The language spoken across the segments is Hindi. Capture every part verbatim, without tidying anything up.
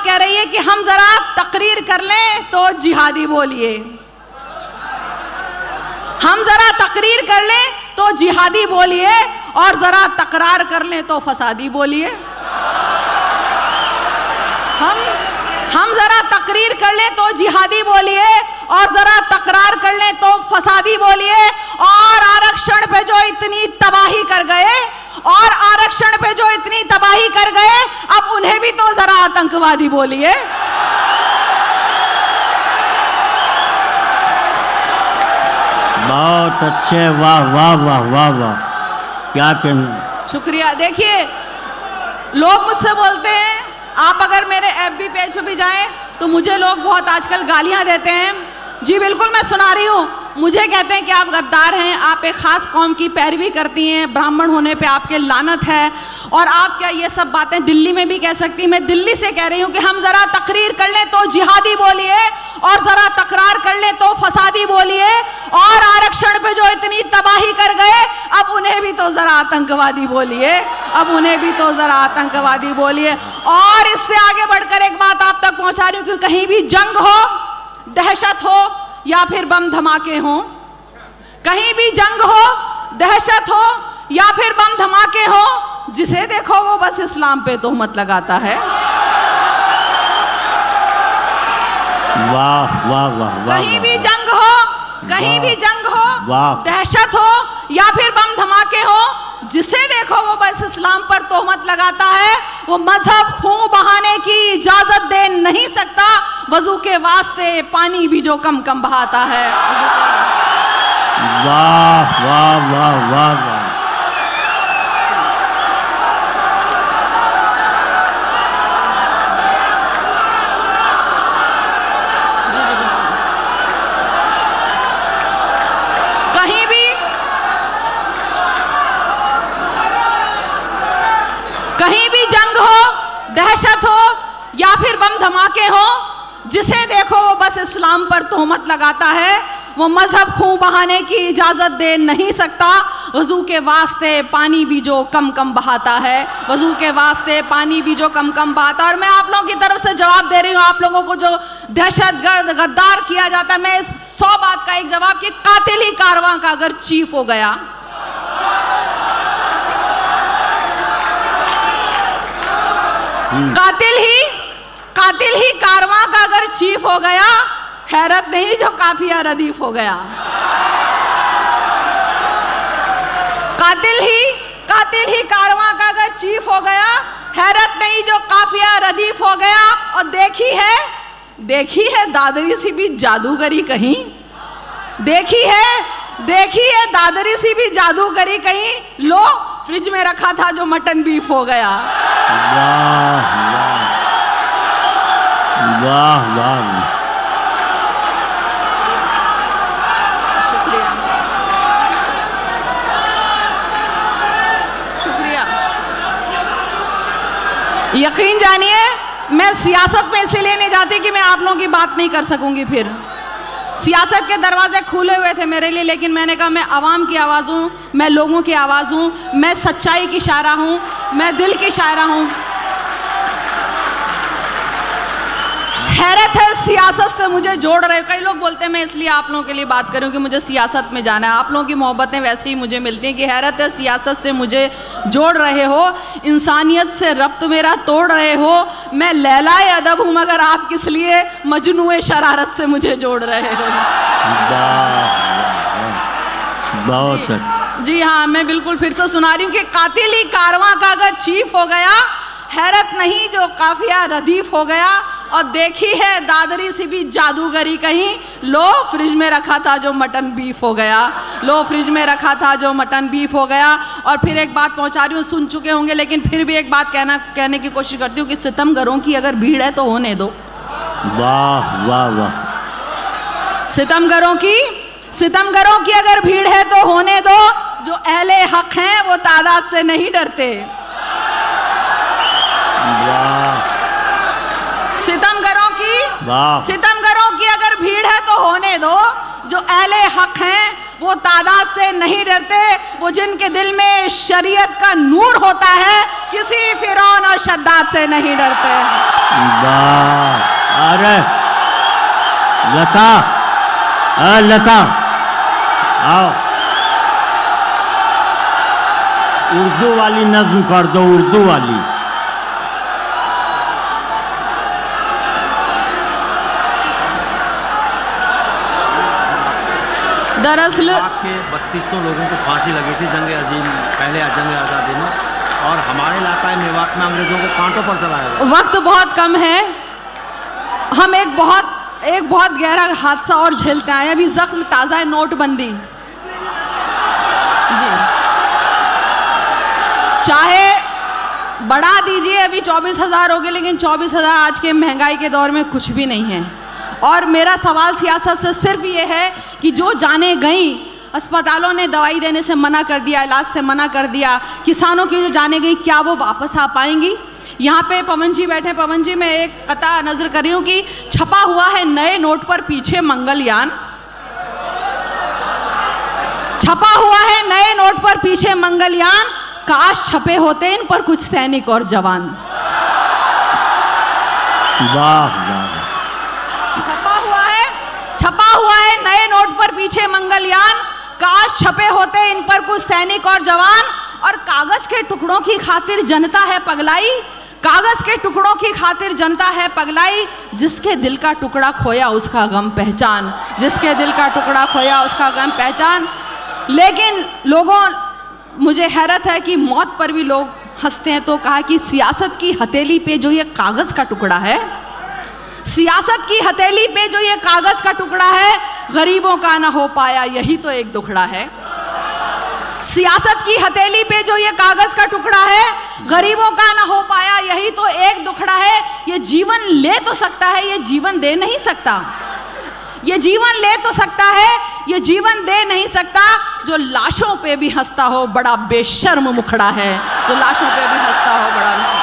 जमात कह रही है कि हम जरा तकरीर कर लें तो जिहादी बोलिए, हम जरा तकरीर कर लें तो जिहादी बोलिए, और जरा तकरार कर लें तो फसादी बोलिए। हम हम जरा तकरीर कर लें तो जिहादी बोलिए, और जरा तकरार कर लें तो फसादी बोलिए। और आरक्षण पे जो इतनी तबाही कर गए, और आरक्षण पे जो इतनी तबाही कर गए, अब उन्हें भी तो जरा आतंकवादी बोलिए। बहुत अच्छे, वाह वाह वाह वाह वाह, क्या कहना। शुक्रिया। देखिए, लोग मुझसे बोलते हैं, आप अगर मेरे एफबी पेज पे भी जाएं तो मुझे लोग बहुत आजकल गालियां देते हैं। जी बिल्कुल, मैं सुना रही हूँ। मुझे कहते हैं कि आप गद्दार हैं, आप एक खास कौम की पैरवी करती हैं, ब्राह्मण होने पे आपके लानत है, और आप क्या ये सब बातें दिल्ली में भी कह सकती हैं। मैं दिल्ली से कह रही हूँ कि हम जरा तकरीर कर लें तो जिहादी बोलिए, और जरा तकरार कर लें तो फसादी बोलिए। और आरक्षण पे जो इतनी तबाही कर गए, अब उन्हें भी तो जरा आतंकवादी बोलिए, अब उन्हें भी तो जरा आतंकवादी बोलिए। और इससे आगे बढ़कर एक बात आप तक पहुंचा रही हूँ कि कहीं भी जंग हो, दहशत हो, या फिर बम धमाके हो, कहीं भी जंग हो, दहशत हो, या फिर बम धमाके हो, जिसे देखो वो बस इस्लाम पे तोहमत लगाता है। वाह वाह वाह वाह। कहीं भी जंग हो, कहीं भी जंग हो, दहशत हो, या फिर बम धमाके हो, जिसे देखो वो बस इस्लाम पर तोहमत लगाता है। वो मजहब खून बहाने की इजाजत दे नहीं सकता, वजू के वास्ते पानी भी जो कम कम बहाता है। वाह वाह वाह वाह वाह। कहीं भी कहीं भी जंग हो, दहशत हो, या फिर बम धमाके हो, जिसे देखो वो बस इस्लाम पर तोहमत लगाता है। वो मजहब खून बहाने की इजाजत दे नहीं सकता, वजू के वास्ते पानी भी जो कम कम बहाता है, वजू के वास्ते पानी भी जो कम कम बहाता है। और मैं आप लोगों की तरफ से जवाब दे रही हूँ, आप लोगों को जो दहशतगर्द गद्दार किया जाता है, मैं इस सौ बात का एक जवाब कि कातिल ही कारवां का अगर चीफ हो गया, कातिल ही कातिल ही कारवां का अगर चीफ हो गया, हैरत नहीं जो काफिया रदीफ हो गया। कातिल ही कातिल ही कारवां का अगर चीफ हो गया, हैरत नहीं जो काफिया रदीफ हो गया। और देखी है देखी है दादरी सी भी जादूगरी कहीं, देखी है देखी है दादरी सी भी जादूगरी कहीं, लो फ्रिज में रखा था जो मटन बीफ हो गया। वाह वाह वाह। शुक्रिया शुक्रिया। यकीन जानिए, मैं सियासत में इसीलिए नहीं जाती कि मैं आप लोगों की बात नहीं कर सकूंगी। फिर सियासत के दरवाजे खुले हुए थे मेरे लिए, लेकिन मैंने कहा मैं आवाम की आवाज़ हूँ, मैं लोगों की आवाज़ हूँ, मैं सच्चाई की शायरा हूँ, मैं दिल की शायरा हूँ। हैरत है सियासत से मुझे जोड़ रहे। कई लोग बोलते हैं मैं इसलिए आप लोगों के लिए बात कर रही हूँ कि मुझे सियासत में जाना है। आप लोगों की मोहब्बतें वैसे ही मुझे मिलती हैं कि हैरत है सियासत से मुझे जोड़ रहे हो, इंसानियत से रब्त मेरा तोड़ रहे हो। मैं लैलाए अदब हूँ मगर आप किस लिए मजनूए शरारत से मुझे जोड़ रहे हो। बहुत अच्छा। जी हाँ, मैं बिल्कुल फिर से सुना रही हूँ कि कातिल ही कारवां का अगर चीफ हो गया, हैरत नहीं जो काफिया रदीफ हो गया। और देखी है दादरी सी भी जादूगरी कहीं, लो फ्रिज में रखा था जो मटन बीफ हो गया, लो फ्रिज में रखा था जो मटन बीफ हो गया। और फिर एक बात पहुंचा रही हूँ, सुन चुके होंगे लेकिन फिर भी एक बात कहना कहने की कोशिश करती हूँ कि सितमगरों की अगर भीड़ है तो होने दो। वाह वाह वाह। सितमगरों की सितमगरों की अगर भीड़ है तो होने दो, जो अहले हक हैं वो तादाद से नहीं डरते। सितमगरों की सितमगरों की अगर भीड़ है तो होने दो, जो अहले हक हैं वो तादाद से नहीं डरते। वो जिनके दिल में शरीयत का नूर होता है, किसी फिरौन और शद्दाद से नहीं डरते। वाह, अरे लता, अरे लता आओ, उर्दू वाली नज्म कर दो, उर्दू वाली। दरअसल के बत्तीस सौ लोगों को फांसी लगी थी जंग अजीम, पहले जंग आज़ादी में, और हमारे इलाका मेवात में अंग्रेजों को कांटों पर चलाया गया। वक्त बहुत कम है, हम एक बहुत एक बहुत गहरा हादसा और झेलते आए। अभी जख्म ताज़ा है, नोटबंदी। जी, चाहे बढ़ा दीजिए, अभी चौबीस हजार हो गए, लेकिन चौबीस हजार आज के महंगाई के दौर में कुछ भी नहीं है। और मेरा सवाल सियासत से सिर्फ ये है कि जो जाने गई, अस्पतालों ने दवाई देने से मना कर दिया, इलाज से मना कर दिया, किसानों की जो जाने गई, क्या वो वापस आ पाएंगी? यहाँ पे पवन जी बैठे। पवन जी, मैं एक कथा नजर कर रही हूँ कि छपा हुआ है नए नोट पर पीछे मंगलयान, छपा हुआ है नए नोट पर पीछे मंगलयान, काश छपे होते इन पर कुछ सैनिक और जवान। वाह वाह, छपा हुआ है छपा हुआ है नए नोट पर पीछे मंगलयान, काश छपे होते इन पर कुछ सैनिक और जवान। और कागज के टुकड़ों की खातिर जनता है पगलाई, कागज के टुकड़ों की खातिर जनता है पगलाई, जिसके दिल का टुकड़ा खोया उसका गम पहचान, जिसके दिल का टुकड़ा खोया उसका गम पहचान। लेकिन लोगों, मुझे हैरत है कि मौत पर भी लोग हंसते हैं। तो कहा कि सियासत की हथेली पे जो ये कागज का टुकड़ा है, सियासत की हथेली पे जो ये कागज का टुकड़ा है, गरीबों का ना हो पाया यही तो एक दुखड़ा है। सियासत की हथेली पे जो ये कागज का टुकड़ा है, गरीबों का ना हो पाया यही तो एक दुखड़ा है। ये जीवन ले तो सकता है, ये जीवन दे नहीं सकता। ये जीवन ले तो सकता है, ये जीवन दे नहीं सकता। जो लाशों पे भी हंसता हो बड़ा बेशर्म मुखड़ा है, जो लाशों पे भी हंसता हो बड़ा।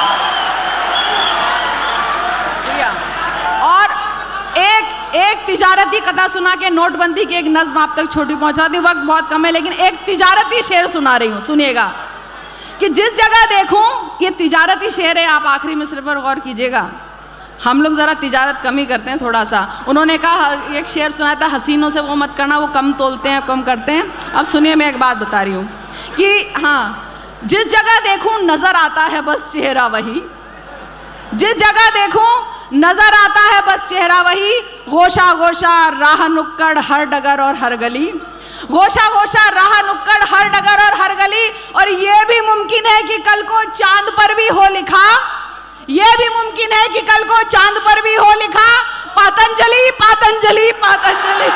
और एक एक तिजारती कथा सुना के नोटबंदी की एक नज्म आप तक छोटी पहुंचा दी, वक्त बहुत कम है, लेकिन एक तिजारती शेर सुना रही हूँ, सुनिएगा। कि जिस जगह देखूं, ये तिजारती शेर है, आप आखिरी मिसरे पर गौर कीजिएगा। हम लोग ज़रा तिजारत कम ही करते हैं थोड़ा सा। उन्होंने कहा, एक शेर सुनाया था, हसीनों से वो मत करना, वो कम तोलते हैं, कम करते हैं। अब सुनिए, मैं एक बात बता रही हूँ कि हाँ, जिस जगह देखूं नज़र आता है बस चेहरा वही, जिस जगह देखूं नजर आता है बस चेहरा वही, गोशा गोशा राह नुक्कड़ हर डगर और हर गली, गोशा गोशा राह नुक्कड़ हर डगर और हर गली। और ये भी मुमकिन है कि कल को चांद पर भी हो लिखा, ये भी मुमकिन है कि कल को चांद पर भी हो लिखा, पातंजलि पातंजलि पातंजलि।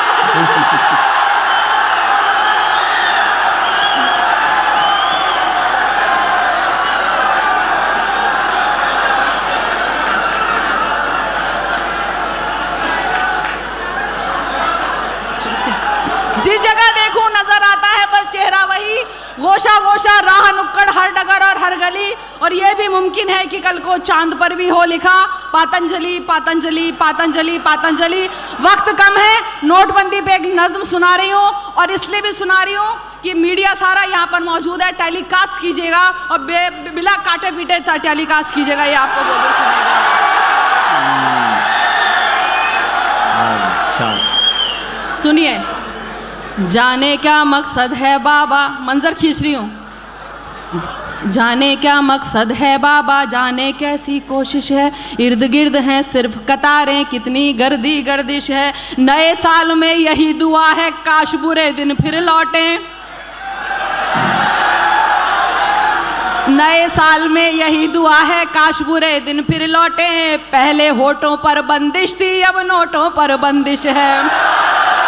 जिस जगह देखूं नजर आता है बस चेहरा वही, गोशा गोशा राह नुक्कड़ हर डगर और हर गली। और यह भी मुमकिन है कि कल को चांद पर भी हो लिखा, पातंजलि पातंजलि पातंजलि पातंजलि। वक्त कम है, नोटबंदी पे एक नज्म सुना रही हूँ, और इसलिए भी सुना रही हूँ कि मीडिया सारा यहाँ पर मौजूद है, टेलीकास्ट कीजिएगा और बे बिना काटे पीटे टेलीकास्ट कीजिएगा, ये आपको बोल सुनेगा। सुनिए, जाने क्या मकसद है बाबा, मंजर खींच रही हूँ। जाने क्या मकसद है बाबा, जाने कैसी कोशिश है, इर्द गिर्द हैं सिर्फ कतारें, कितनी गर्दी गर्दिश है। नए साल में यही दुआ है, काश बुरे दिन फिर लौटें। नए साल में यही दुआ है, काश बुरे दिन फिर लौटें। पहले होठों पर बंदिश थी, अब नोटों पर बंदिश है।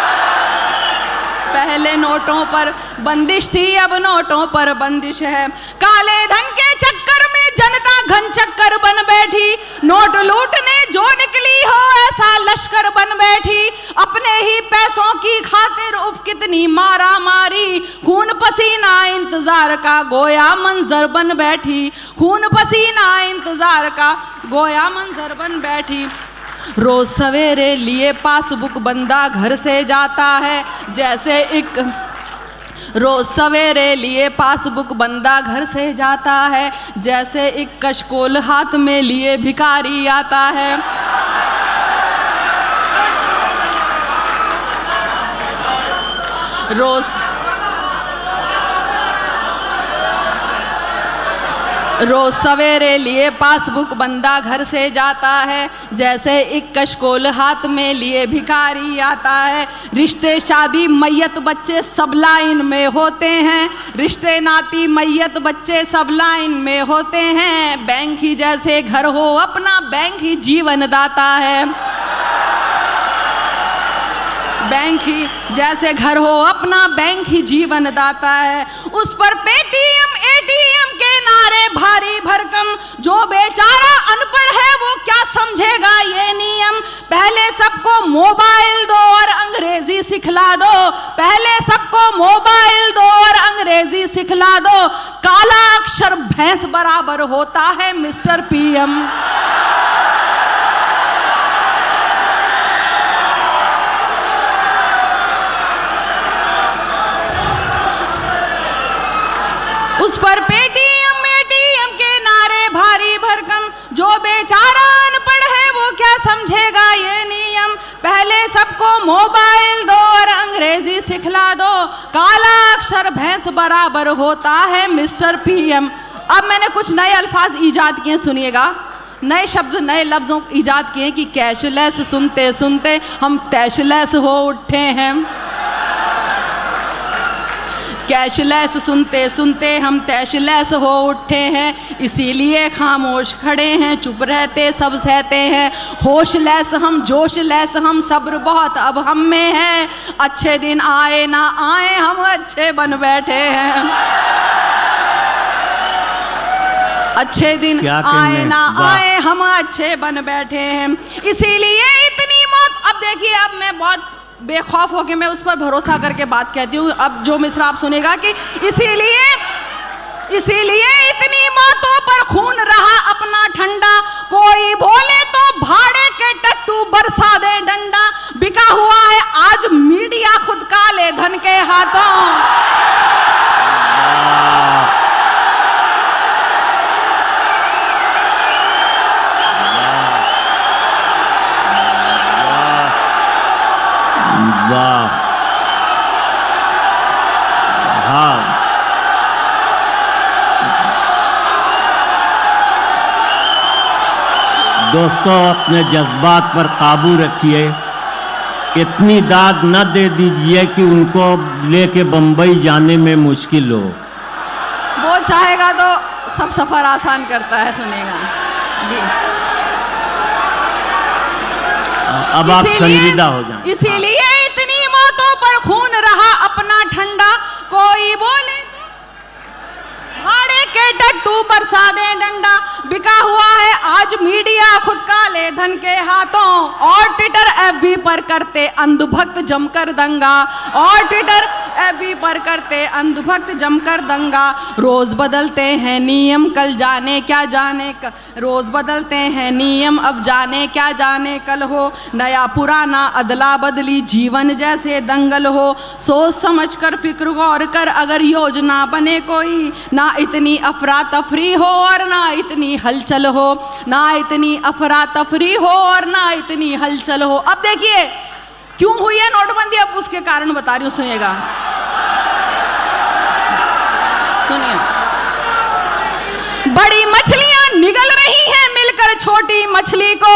पहले नोटों पर बंदिश थी, अब नोटों पर बंदिश है। काले धन के चक्कर में जनता घन चक्कर बन बैठी, नोट लूटने जो निकली हो ऐसा लश्कर बन बैठी। अपने ही पैसों की खातिर उफ कितनी मारा मारी, खून पसीना इंतजार का गोया मंजर बन बैठी, खून पसीना इंतजार का गोया मंजर बन बैठी। रोज सवेरे लिए पासबुक बंदा घर से जाता है, जैसे एक रोज सवेरे लिए पासबुक बंदा घर से जाता है, जैसे एक कशकोल हाथ में लिए भिखारी आता है। रोज रोज सवेरे लिए पासबुक बंदा घर से जाता है, जैसे एक कशकोल हाथ में लिए भिखारी आता है। रिश्ते शादी मैयत बच्चे सब लाइन में होते हैं, रिश्ते नाती मैयत बच्चे सब लाइन में होते हैं। बैंक ही जैसे घर हो अपना, बैंक ही जीवन दाता है। बैंक ही जैसे घर हो अपना, बैंक ही जीवन दाता है। उस पर पेटीएम एटीएम के नारे भारी भरकम, जो बेचारा अनपढ़ है वो क्या समझेगा ये नियम। पहले सबको मोबाइल दो और अंग्रेजी सिखला दो, पहले सबको मोबाइल दो और अंग्रेजी सिखला दो। काला अक्षर भैंस बराबर होता है मिस्टर पीएम। उस पर पेटीएम एटीएम के नारे भारी भरकम, जो बेचारा अनपढ़ है वो क्या समझेगा ये नियम। पहले सबको मोबाइल दो और अंग्रेजी सिखला दो, काला अक्षर भैंस बराबर होता है मिस्टर पीएम। अब मैंने कुछ नए अल्फाज ईजाद किए, सुनिएगा। नए शब्द नए लफ्जों ईजाद किए कि कैशलेस सुनते सुनते हम तैशलेस हो उठे हैं। कैशलेस सुनते सुनते हम तैशलेस हो उठे हैं, इसीलिए खामोश खड़े हैं, चुप रहते सब सहते हैं। होशलेस हम जोशलेस हम, सब्र बहुत अब हम में है। अच्छे दिन आए ना आए हम अच्छे बन बैठे हैं। अच्छे दिन आए ना आए हम अच्छे बन बैठे हैं, इसीलिए इतनी मौत। अब देखिए, अब मैं बहुत बेखौफ होके मैं उस पर भरोसा करके बात कहती हूँ। अब जो मिसरा आप सुनेगा कि इसीलिए इसीलिए इतनी मौतों पर खून रहा अपना ठंडा, कोई बोले तो भाड़े के टट्टू बरसा दे डंडा। बिका हुआ है आज मीडिया खुद काले धन के हाथों। वाह, हाँ, दोस्तों अपने जज्बात पर काबू रखिए। इतनी दाद न दे दीजिए कि उनको लेके बम्बई जाने में मुश्किल हो। वो चाहेगा तो सब सफ़र आसान करता है, सुनेगा जी। अब आप संजीदा हो जाएं। इसीलिए इतनी मौतों पर खून रहा अपना ठंडा, कोई बोले भाड़े के टट्टू बरसा दे डंडा। बिका हुआ है आज मीडिया खुद काले धन के हाथों, और ट्विटर एफबी पर करते अंधभक्त जमकर दंगा, और ट्विटर एफबी पर करते अंधभक्त जमकर दंगा। रोज बदलते हैं नियम, कल जाने क्या जाने क... रोज बदलते हैं नियम, अब जाने क्या जाने कल हो। नया पुराना अदला बदली जीवन जैसे दंगल हो। सोच समझ कर फिक्र गौर कर अगर योजना बने कोई, ना इतनी अफरा तफरी हो और ना इतनी हलचल हो, ना इतनी अफरा तफरी हो और ना इतनी हलचल हो। अब देखिए क्यों हुई है नोटबंदी, अब उसके कारण बता रही हूँ, सुनिएगा। सुनिए, बड़ी मछलियां निगल रही हैं मिलकर छोटी मछली को।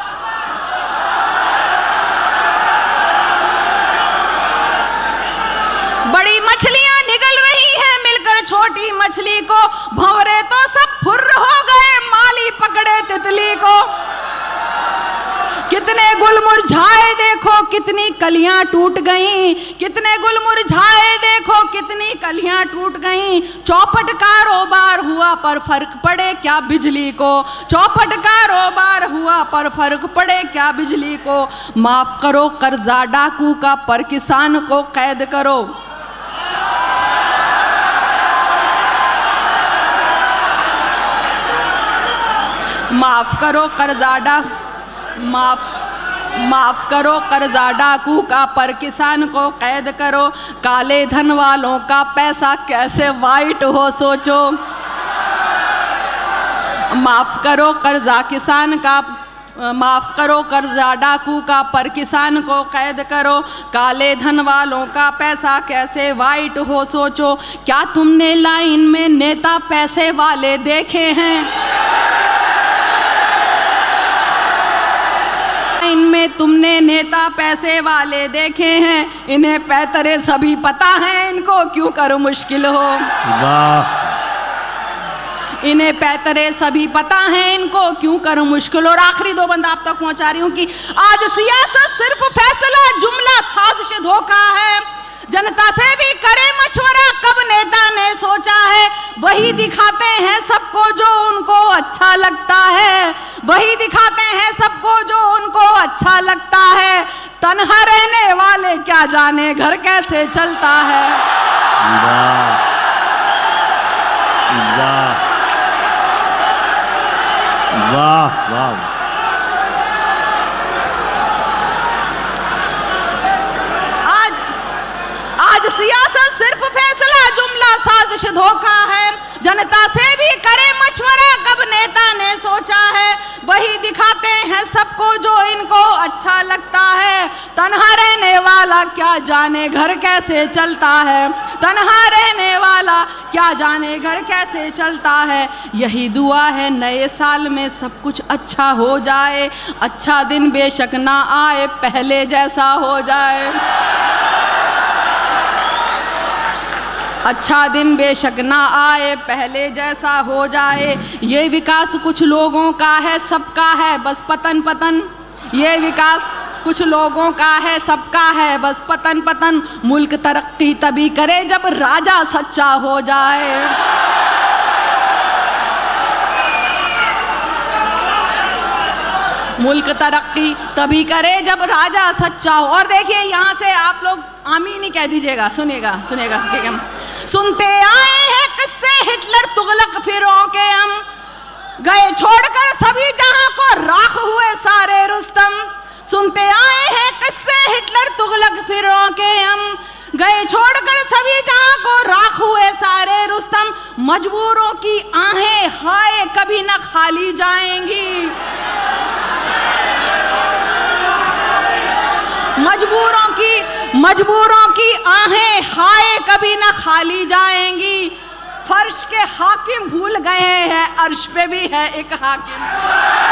बड़ी मछलियां निगल रही हैं मिलकर छोटी मछली को। भंवरे तो सब फुर्र हो गए माली पकड़े तितली को। कितने गुल मुरझाए देखो कितनी कलियां टूट गईं, कितने गुल मुरझाए देखो कितनी कलियां टूट गईं। चौपट कारोबार हुआ पर फर्क पड़े क्या बिजली को, चौपट कारोबार हुआ पर फर्क पड़े क्या बिजली को। माफ करो कर्जा डाकू का पर किसान को कैद करो। माफ करो कर्जा डाकू माफ माफ करो कर्जा डाकू का, पर किसान को कैद करो। काले धन वालों का पैसा कैसे वाइट हो सोचो। माफ करो कर्जा किसान का, माफ करो कर्जा डाकू का, पर किसान को कैद करो। काले धन वालों का पैसा कैसे वाइट हो सोचो। क्या तुमने लाइन में नेता पैसे वाले देखे हैं? इनमें तुमने नेता पैसे वाले देखे हैं। इन्हें पैतरे सभी पता है, इनको क्यों करो मुश्किल हो। वाह। इन्हें पैतरे सभी पता है, इनको क्यों करो मुश्किल। और आखिरी दो बंदा आप तक पहुंचा रही हूं कि आज सियासत सिर्फ फैसला जुमला साजिश धोखा है। जनता से भी करे मशवरा, कब नेता ने सोचा है। वही दिखाते हैं सबको जो उनको अच्छा लगता है, वही दिखाते हैं सबको जो उनको अच्छा लगता है। तन्हा रहने वाले क्या जाने घर कैसे चलता है। वाह वाह वाह वाह। आज आज सियासत सिर्फ फैसला जुमला साजिश धोखा है। जनता से भी करे मशवरा, कब नेता ने सोचा है। वही दिखाते हैं सबको जो इनको अच्छा लगता है। तन्हा रहने वाला क्या जाने घर कैसे चलता है। तन्हा रहने वाला क्या जाने घर कैसे चलता है। यही दुआ है नए साल में सब कुछ अच्छा हो जाए। अच्छा दिन बेशक ना आए, पहले जैसा हो जाए। अच्छा दिन बेशक ना आए, पहले जैसा हो जाए। ये विकास कुछ लोगों का है, सबका है बस पतन पतन। ये विकास कुछ लोगों का है, सबका है बस पतन पतन। मुल्क तरक्की तभी करे जब राजा सच्चा हो जाए। मुल्क तरक्की तभी करे जब राजा सच्चा हो। और देखिए यहाँ से आप लोग आमीन ही कह दीजिएगा। सुनिएगा सुनिएगा हम सुनते आए हैं किस्से हिटलर तुगलक फिरौं के। हम गए छोड़कर सभी जहां को, राख हुए सारे रुस्तम। सुनते आए हैं किस्से हिटलर तुगलक फिरौं के। हम गए छोड़कर सभी जहां को, राख हुए सारे रुस्तम। मजबूरों की आहें हाय कभी न खाली जाएंगी। मजबूरों की मजबूरों की आहें हाय कभी न खाली जाएंगी। फर्श के हाकिम भूल गए हैं, अर्श पे भी है एक हाकिम।